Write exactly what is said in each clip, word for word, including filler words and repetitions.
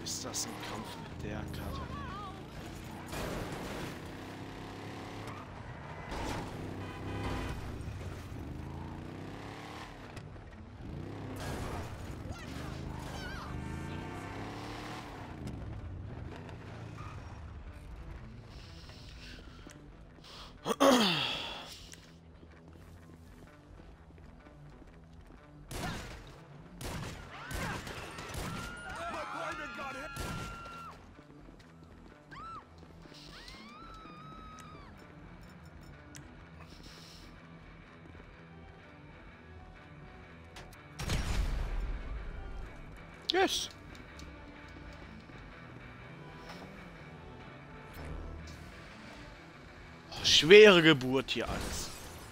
Ist das ein Kampf mit der Karte? Yes. Oh, schwere Geburt hier alles.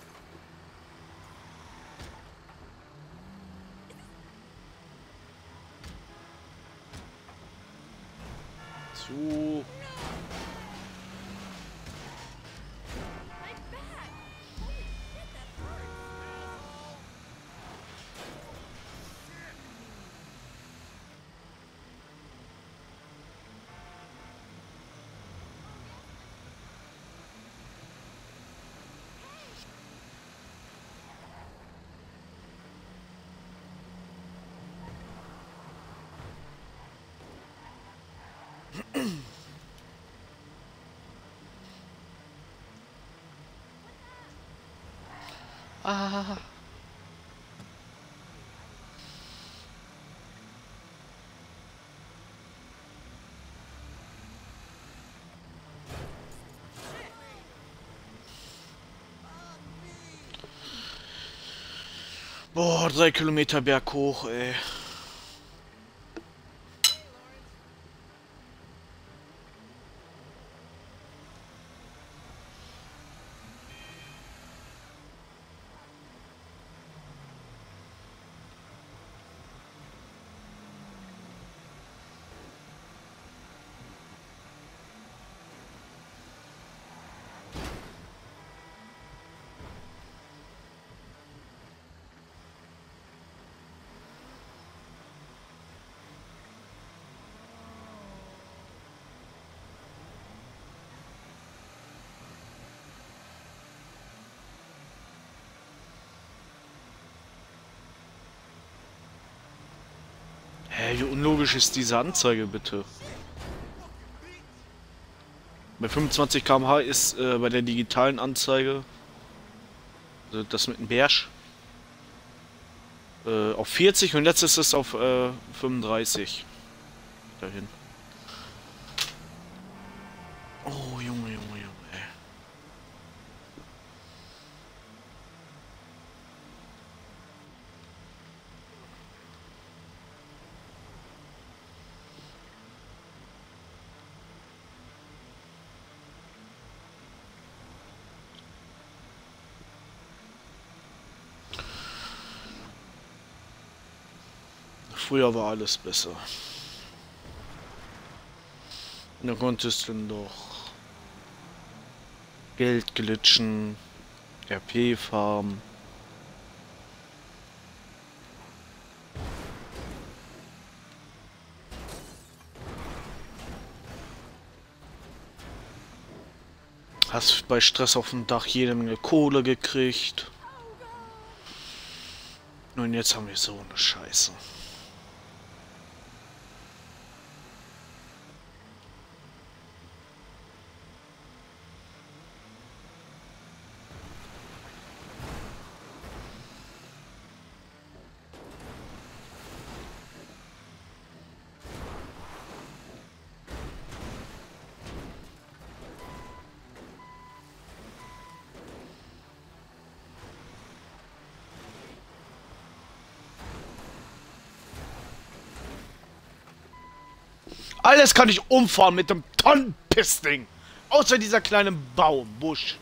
Zu. Ah. Boah, drei Kilometer Berg hoch, ey. Hä, wie unlogisch ist diese Anzeige bitte? Bei fünfundzwanzig Kilometer pro Stunde ist äh, bei der digitalen Anzeige, also das mit dem Bärsch, äh, auf vierzig und jetzt ist es auf äh, fünfunddreißig. Dahin. Oh, Junge, Junge, Junge, ey. Früher war alles besser. Da konntest du doch Geld glitschen, R P farmen. Hast bei Stress auf dem Dach jede Menge Kohle gekriegt. Und jetzt haben wir so eine Scheiße. Alles kann ich umfahren mit dem Tonnenpissding. Außer dieser kleine Baum, Busch.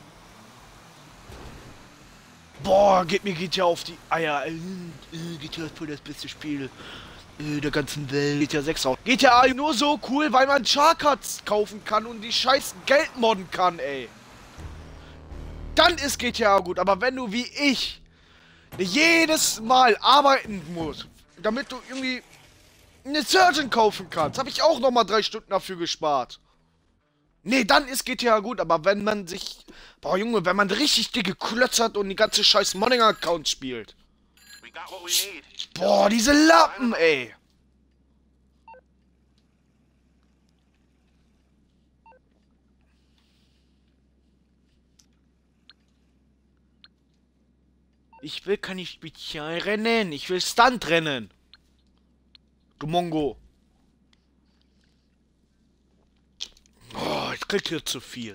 Boah, geht mir G T A auf die Eier. Äh, G T A ist voll das beste Spiel äh, der ganzen Welt. G T A sechs raus. G T A nur so cool, weil man Charcards kaufen kann und die scheiß Geld modden kann, ey. Dann ist G T A gut. Aber wenn du wie ich jedes Mal arbeiten musst, damit du irgendwie eine Surgeon kaufen kannst. Habe ich auch nochmal drei Stunden dafür gespart. Nee, dann ist G T A gut, aber wenn man sich... Boah, Junge, wenn man richtig dicke Klötze hat und die ganze scheiß Modding-Account spielt. Boah, diese Lappen, ey. Ich will keine Spezialrennen, ich will Stuntrennen. Du Mongo. Oh, ich krieg hier zu viel.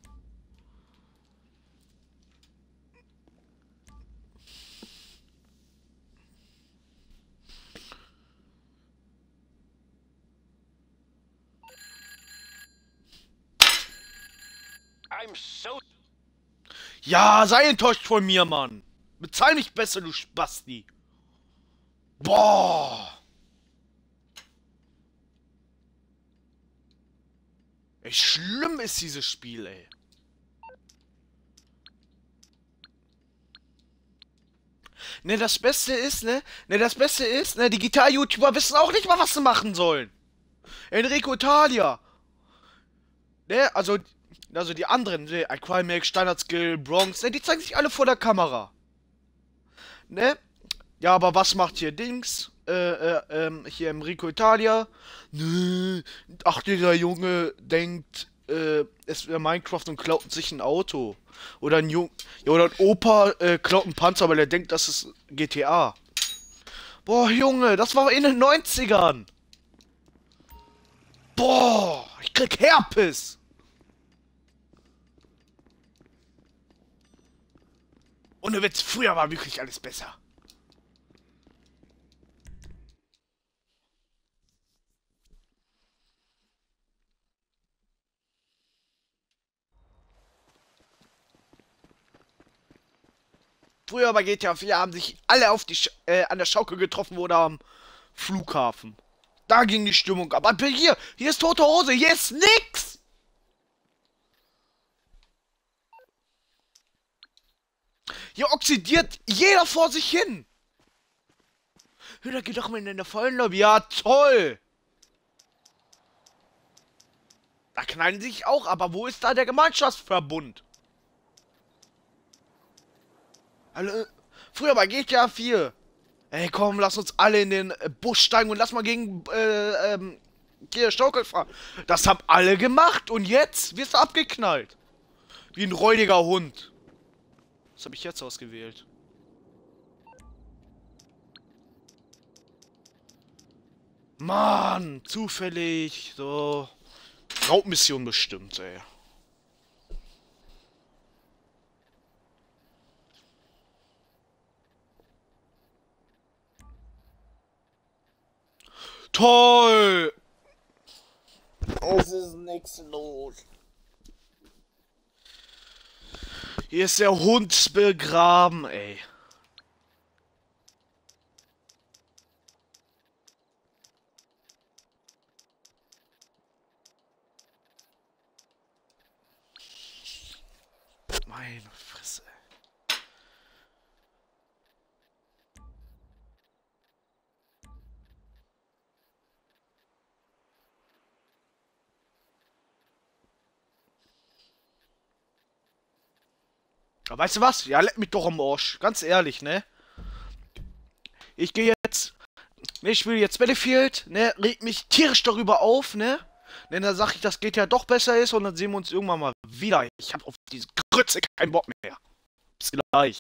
I'm so... Ja, sei enttäuscht von mir, Mann. Bezahl mich besser, du Spasti. Boah. Ey, schlimm ist dieses Spiel, ey. Ne, das Beste ist, ne? Ne, das Beste ist, ne, die Gitarre-YouTuber wissen auch nicht mal, was sie machen sollen. Enrico Italia. Ne, also, also die anderen, ne, Aquamax, Standard Skill, Bronx, ne, die zeigen sich alle vor der Kamera. Ne? Ja, aber was macht hier Dings? Äh, äh, ähm, hier Enrico Italia. Nö, ach, dieser Junge denkt, äh, es wäre Minecraft und klaut sich ein Auto. Oder ein Jung, ja, oder ein Opa äh, klaut einen Panzer, weil er denkt, das ist G T A. Boah, Junge, das war in den neunzigern. Boah, ich krieg Herpes. Ohne Witz, früher war wirklich alles besser. Früher bei G T A vier haben sich alle auf die Sch äh, an der Schaukel getroffen oder am Flughafen. Da ging die Stimmung ab. Aber hier, hier ist tote Hose, hier ist nix. Hier oxidiert jeder vor sich hin. Da geht doch mal in der vollen Lobby. Ja, toll. Da knallen sich auch, aber wo ist da der Gemeinschaftsverbund? Alle, früher bei G T A vier. Ey, komm, lass uns alle in den Bus steigen und lass mal gegen, äh, ähm, hier Schaukel fahren. Das haben alle gemacht und jetzt wirst du abgeknallt. Wie ein räudiger Hund. Was habe ich jetzt ausgewählt? Mann, zufällig, so. Raubmission bestimmt, ey. Toll! Es ist nichts los. Hier ist der Hund begraben, ey. Meine Fresse. Aber weißt du was? Ja, leck mich doch am Arsch. Ganz ehrlich, ne? Ich gehe jetzt... Ne, ich spiele jetzt Battlefield, ne? Reg mich tierisch darüber auf, ne? Denn dann sag ich, dass G T A doch besser ist und dann sehen wir uns irgendwann mal wieder. Ich hab auf diese Grütze keinen Bock mehr. Bis gleich.